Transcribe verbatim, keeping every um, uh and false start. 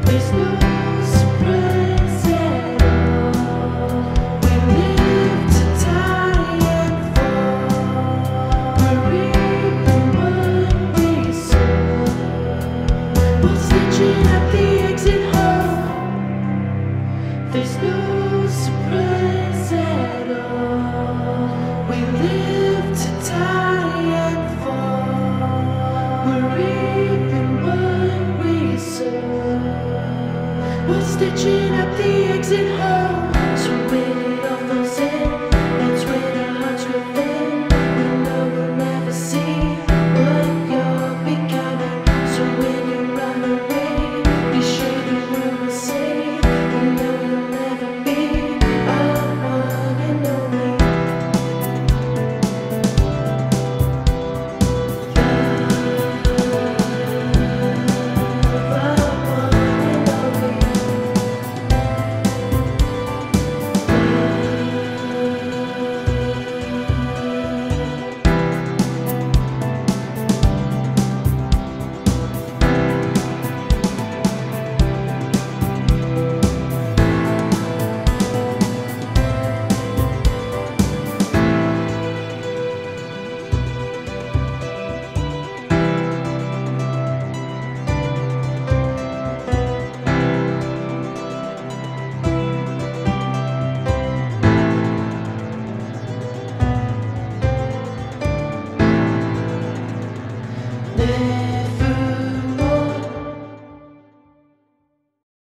There's no surprise at all. We live to die and fall. We're reaping what we sow. We're stitching up the exit hole. There's no surprise at all. We live to die and fall. We're reaping what we sow. We're stitching up the exit hole. So when it all falls in, that's when our hearts will thin. We know we'll never see what you're becoming. So when you run away, be sure the room will say, you know you'll never be our one and only. Live